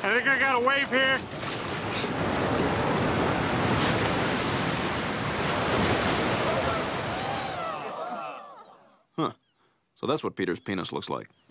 I think I got a wave here. Huh. So that's what Peter's penis looks like.